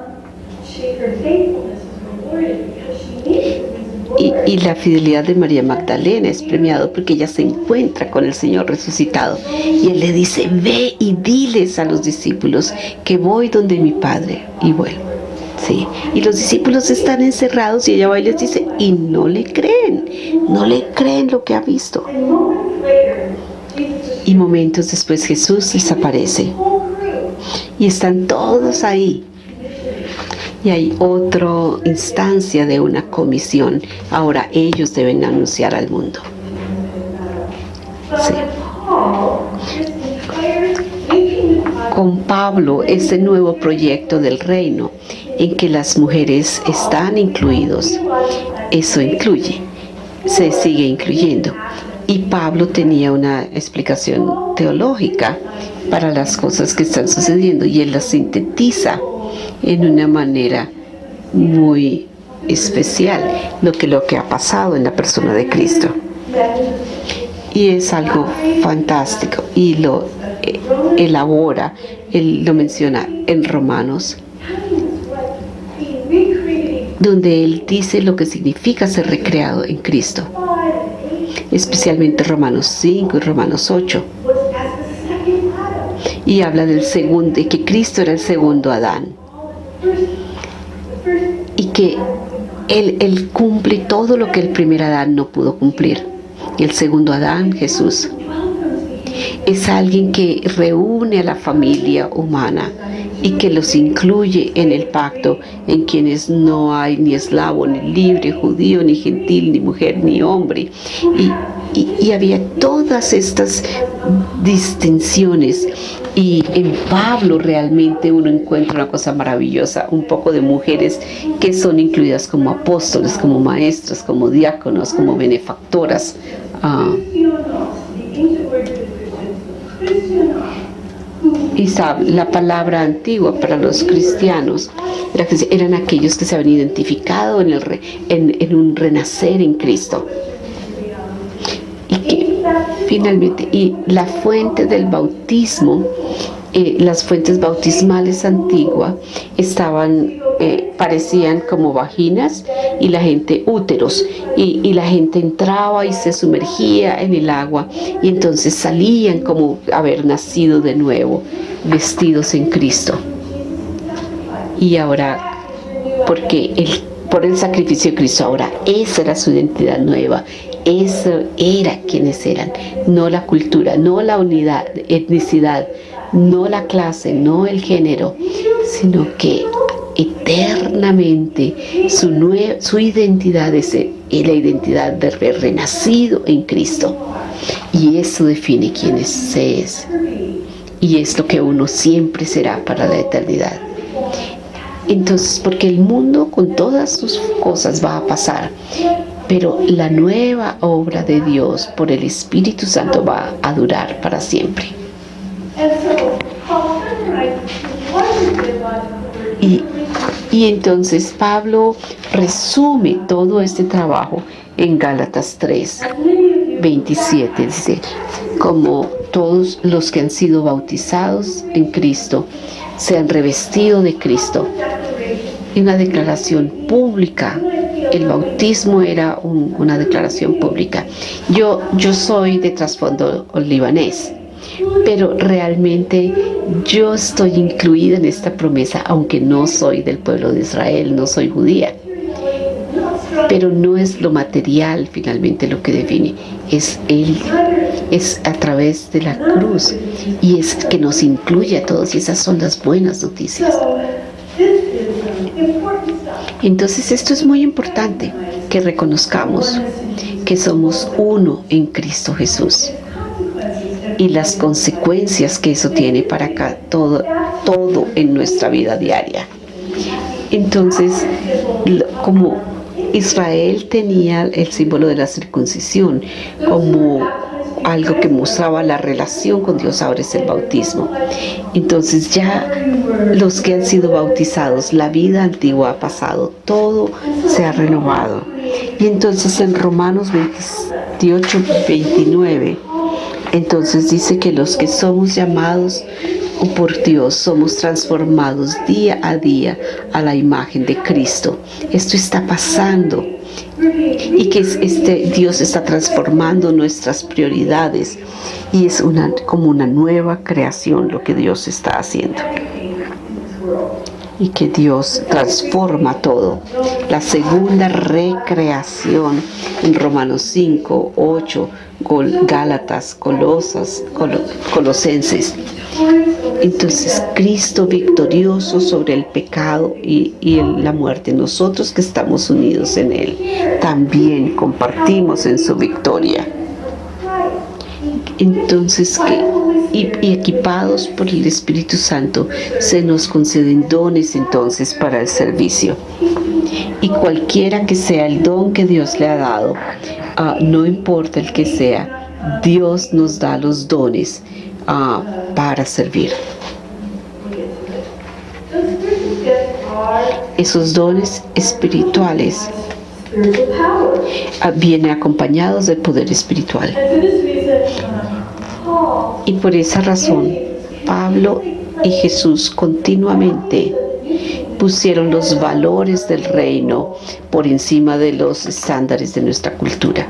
Y, y la fidelidad de María Magdalena es premiado porque ella se encuentra con el Señor resucitado. Y Él le dice, ve y diles a los discípulos que voy donde mi Padre y vuelvo. Sí. Y los discípulos están encerrados y ella va y les dice, y no le creen, no le creen lo que ha visto. Y momentos después Jesús les aparece. Y están todos ahí. Y hay otra instancia de una comisión. Ahora ellos deben anunciar al mundo. Sí. Con Pablo, este nuevo proyecto del reino en que las mujeres están incluidos, eso incluye, se sigue incluyendo. Y Pablo tenía una explicación teológica para las cosas que están sucediendo y él las sintetiza en una manera muy especial, lo que, lo que ha pasado en la persona de Cristo. Y es algo fantástico y lo eh, elabora, él lo menciona en Romanos, donde él dice lo que significa ser recreado en Cristo, especialmente Romanos cinco y Romanos ocho. Y habla del segundo, de que Cristo era el segundo Adán. Y que él, él cumple todo lo que el primer Adán no pudo cumplir. El segundo Adán, Jesús, es alguien que reúne a la familia humana y que los incluye en el pacto, en quienes no hay ni esclavo, ni libre, judío, ni gentil, ni mujer, ni hombre. Y, y, y había todas estas distinciones. Y en Pablo realmente uno encuentra una cosa maravillosa, un poco de mujeres que son incluidas como apóstoles, como maestras, como diáconos, como benefactoras. Uh, y sabe, la palabra antigua para los cristianos era que eran aquellos que se habían identificado en, el re, en, en un renacer en Cristo. Y que finalmente, y la fuente del bautismo, eh, las fuentes bautismales antiguas estaban, eh, parecían como vaginas y la gente úteros, y, y la gente entraba y se sumergía en el agua y entonces salían como haber nacido de nuevo, vestidos en Cristo. Y ahora, porque el, por el sacrificio de Cristo, ahora esa era su identidad nueva. Eso era quienes eran, no la cultura, no la unidad, etnicidad, no la clase, no el género, sino que eternamente su, nue su identidad es la identidad de haber renacido en Cristo. Y eso define quién se es. Y es lo que uno siempre será para la eternidad. Entonces, porque el mundo con todas sus cosas va a pasar, pero la nueva obra de Dios por el Espíritu Santo va a durar para siempre. Y, y entonces Pablo resume todo este trabajo en Gálatas tres, veintisiete. Dice, como todos los que han sido bautizados en Cristo se han revestido de Cristo. Y una declaración pública. El bautismo era un, una declaración pública. Yo, yo soy de trasfondo libanés, pero realmente yo estoy incluida en esta promesa, aunque no soy del pueblo de Israel, no soy judía. Pero no es lo material finalmente lo que define, es Él, es a través de la cruz, y es que nos incluye a todos, y esas son las buenas noticias. Entonces esto es muy importante, que reconozcamos que somos uno en Cristo Jesús y las consecuencias que eso tiene para acá, todo, todo en nuestra vida diaria. Entonces, como Israel tenía el símbolo de la circuncisión como algo que mostraba la relación con Dios, ahora es el bautismo. Entonces ya los que han sido bautizados, la vida antigua ha pasado, todo se ha renovado. Y entonces en Romanos veintiocho, veintinueve, entonces dice que los que somos llamados por Dios somos transformados día a día a la imagen de Cristo. Esto está pasando y que este Dios está transformando nuestras prioridades y es una, como una nueva creación lo que Dios está haciendo. Y que Dios transforma todo. La segunda recreación en Romanos cinco, ocho, Gálatas, Colosas, Col Colosenses. Entonces Cristo victorioso sobre el pecado y, y el, la muerte. Nosotros que estamos unidos en Él también compartimos en su victoria. Entonces que y, y equipados por el Espíritu Santo se nos conceden dones entonces para el servicio. Y cualquiera que sea el don que Dios le ha dado, uh, no importa el que sea, Dios nos da los dones uh, para servir. Esos dones espirituales uh, vienen acompañados del poder espiritual. Y por esa razón, Pablo y Jesús continuamente pusieron los valores del reino por encima de los estándares de nuestra cultura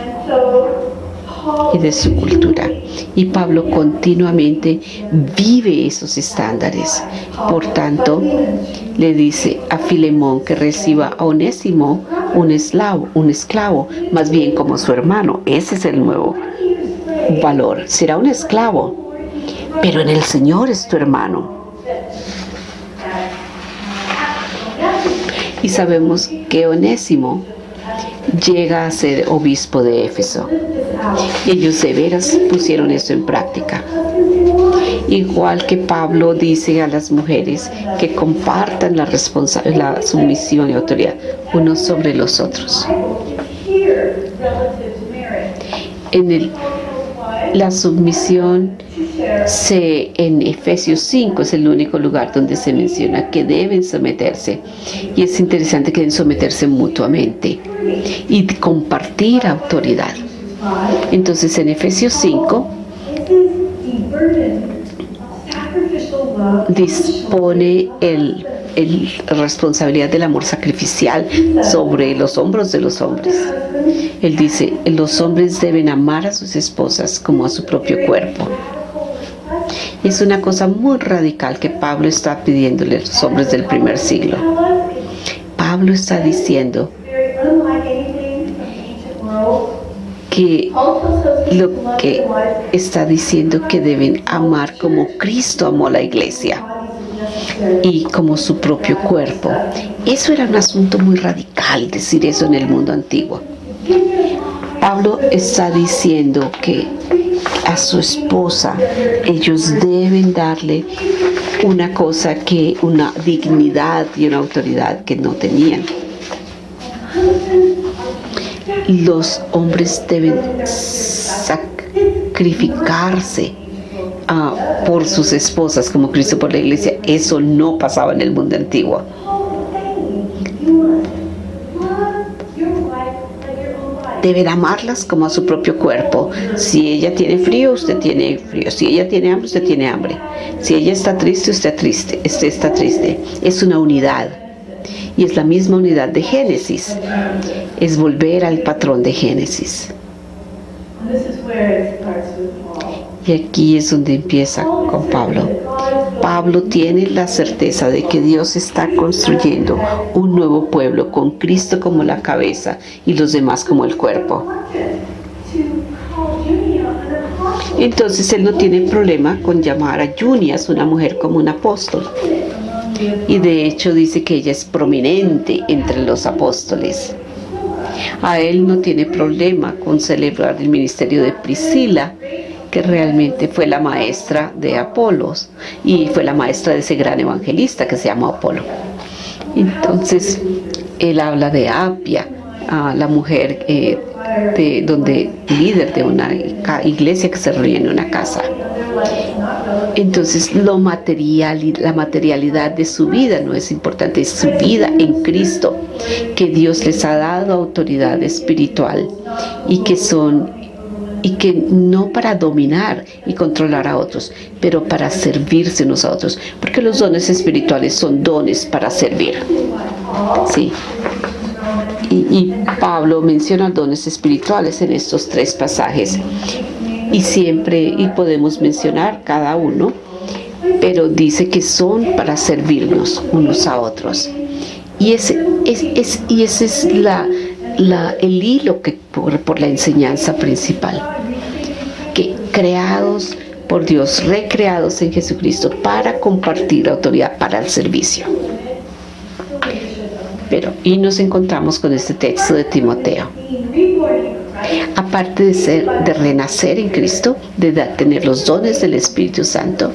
y de su cultura. Y Pablo continuamente vive esos estándares. Por tanto, le dice a Filemón que reciba a Onésimo, un esclavo, un esclavo, más bien como su hermano. Ese es el nuevo valor. Será un esclavo, pero en el Señor es tu hermano. Y sabemos que Onésimo llega a ser obispo de Éfeso. Y ellos de veras pusieron eso en práctica. Igual que Pablo dice a las mujeres que compartan la, la sumisión y autoridad unos sobre los otros. En el, la sumisión se, en Efesios cinco es el único lugar donde se menciona que deben someterse. Y es interesante que deben someterse mutuamente y compartir autoridad. Entonces en Efesios cinco dispone el, el responsabilidad del amor sacrificial sobre los hombros de los hombres. Él dice, los hombres deben amar a sus esposas como a su propio cuerpo. Es una cosa muy radical que Pablo está pidiéndole a los hombres del primer siglo. Pablo está diciendo que lo que está diciendo que deben amar como Cristo amó a la iglesia y como su propio cuerpo. Eso era un asunto muy radical, decir eso en el mundo antiguo. Pablo está diciendo que a su esposa ellos deben darle una cosa que, una dignidad y una autoridad que no tenían. Los hombres deben sacrificarse uh, por sus esposas como Cristo por la iglesia. Eso no pasaba en el mundo antiguo. Deben amarlas como a su propio cuerpo. Si ella tiene frío, usted tiene frío. Si ella tiene hambre, usted tiene hambre. Si ella está triste, usted, triste, usted está triste. Es una unidad. Y es la misma unidad de Génesis. Es volver al patrón de Génesis. Y aquí es donde empieza con Pablo. Pablo tiene la certeza de que Dios está construyendo un nuevo pueblo con Cristo como la cabeza y los demás como el cuerpo. Entonces él no tiene problema con llamar a Junias, una mujer, como un apóstol. Y de hecho dice que ella es prominente entre los apóstoles. A él no tiene problema con celebrar el ministerio de Priscila, que realmente fue la maestra de Apolos y fue la maestra de ese gran evangelista que se llamó Apolo. Entonces él habla de Apia, a la mujer eh, de donde líder de una iglesia que se reúne en una casa. Entonces lo material y la materialidad de su vida no es importante, es su vida en Cristo, que Dios les ha dado autoridad espiritual y que son y que no para dominar y controlar a otros, pero para servirse unos a otros, porque los dones espirituales son dones para servir. Sí. Y, y Pablo menciona dones espirituales en estos tres pasajes. Y siempre, y podemos mencionar cada uno, pero dice que son para servirnos unos a otros. Y ese es, es, y ese es la, la, el hilo que por, por la enseñanza principal. Que creados por Dios, recreados en Jesucristo para compartir la autoridad para el servicio. Pero, y nos encontramos con este texto de Timoteo. Aparte de ser, de renacer en Cristo, de tener los dones del Espíritu Santo,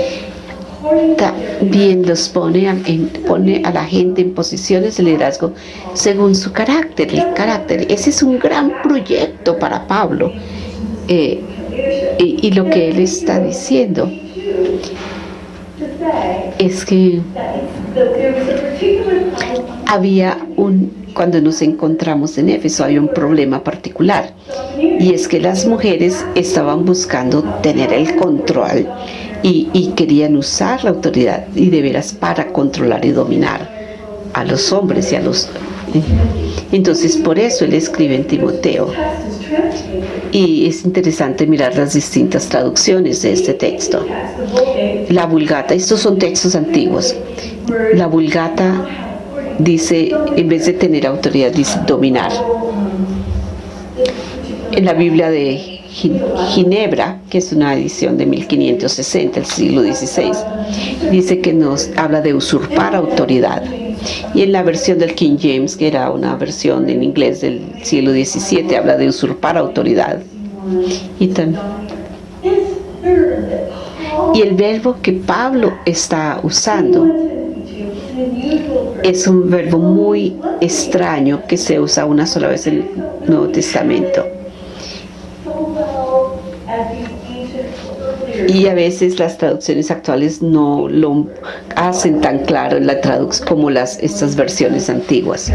también los pone a, en, pone a la gente en posiciones de liderazgo según su carácter. El carácter, ese es un gran proyecto para Pablo. Eh, y, y lo que él está diciendo es que había un, cuando nos encontramos en Éfeso, había un problema particular, y es que las mujeres estaban buscando tener el control y, y querían usar la autoridad y de veras para controlar y dominar a los hombres y a los... Entonces por eso él escribe en Timoteo, y es interesante mirar las distintas traducciones de este texto. La Vulgata, estos son textos antiguos. La Vulgata dice, en vez de tener autoridad, dice dominar. En la Biblia de Ginebra, que es una edición de mil quinientos sesenta, el siglo dieciséis, dice que nos habla de usurpar autoridad. Y en la versión del King James, que era una versión en inglés del siglo diecisiete, habla de usurpar autoridad. Y, tan... y el verbo que Pablo está usando es un verbo muy extraño que se usa una sola vez en el Nuevo Testamento. Y a veces las traducciones actuales no lo hacen tan claro en la traducción como las, estas versiones antiguas.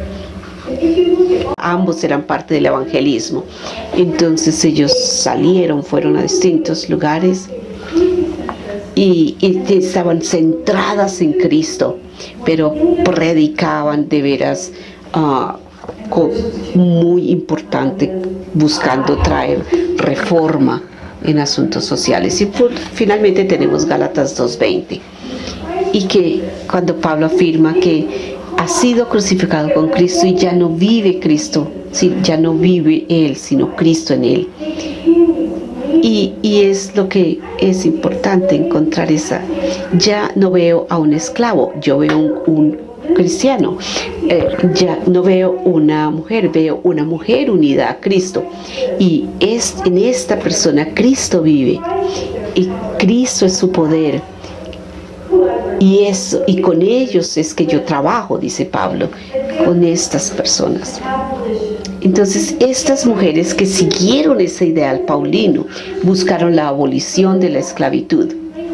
Ambos eran parte del evangelismo. Entonces ellos salieron, fueron a distintos lugares y, y estaban centradas en Cristo, pero predicaban de veras uh, muy importante, buscando traer reforma en asuntos sociales. Y por, finalmente tenemos Gálatas dos veinte, y que cuando Pablo afirma que ha sido crucificado con Cristo y ya no vive Cristo, sí, ya no vive Él, sino Cristo en Él. Y, y es lo que es importante encontrar esa, ya no veo a un esclavo, yo veo un, un cristiano, eh, ya no veo una mujer, veo una mujer unida a Cristo, y es en esta persona Cristo vive y Cristo es su poder, y eso, y con ellos es que yo trabajo, dice Pablo, con estas personas. Entonces estas mujeres que siguieron ese ideal paulino buscaron la abolición de la esclavitud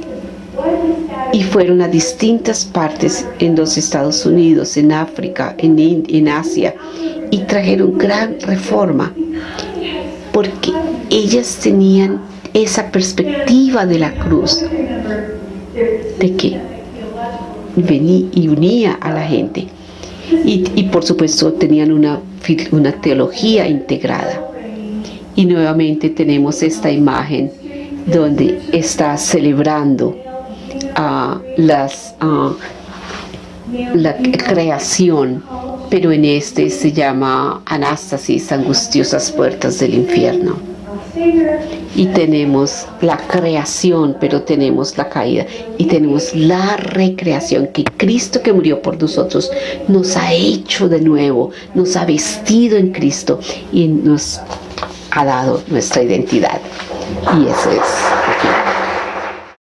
y fueron a distintas partes en los Estados Unidos, en África, en, en Asia, y trajeron gran reforma porque ellas tenían esa perspectiva de la cruz, de que venía y unía a la gente, y, y por supuesto tenían una, una teología integrada. Y nuevamente tenemos esta imagen donde está celebrando Uh, las, uh, la creación, pero en este se llama Anástasis, angustiosas puertas del infierno. Y tenemos la creación, pero tenemos la caída, y tenemos la recreación, que Cristo que murió por nosotros nos ha hecho de nuevo, nos ha vestido en Cristo y nos ha dado nuestra identidad. Y eso es